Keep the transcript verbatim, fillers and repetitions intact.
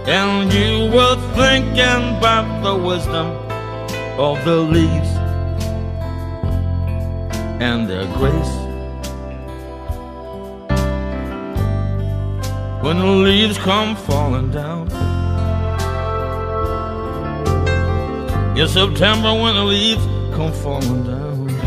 and you were thinking about the wisdom of the leaves and their grace. When the leaves come falling down in September, when the leaves come falling down,